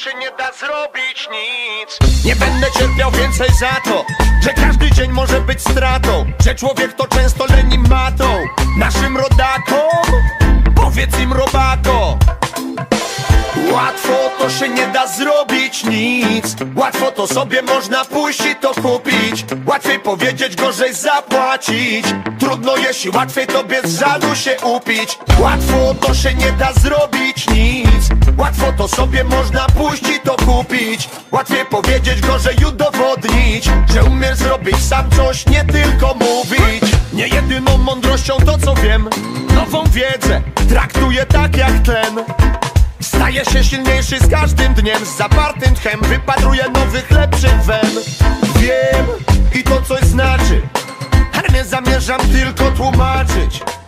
się nie da zrobić nic. Nie będę cierpiał więcej za to, że każdy dzień może być stratą, że człowiek to często leni matą. Naszym rodakom powiedz im robako, łatwo to się nie da zrobić nic. Łatwo to sobie można pójść i to kupić. Łatwiej powiedzieć, gorzej zapłacić. Trudno jeśli łatwiej tobie z żalu się upić. Łatwo to się nie da zrobić nic. Łatwo to sobie można pójść i to kupić. Łatwiej powiedzieć, gorzej udowodnić, że umiesz zrobić sam coś, nie tylko mówić. Nie jedyną mądrością to co wiem, nową wiedzę traktuję tak jak tlen. Staję się silniejszy z każdym dniem, z zapartym tchem wypatruję nowych, lepszych wen. Wiem i to coś znaczy, ale nie zamierzam tylko tłumaczyć.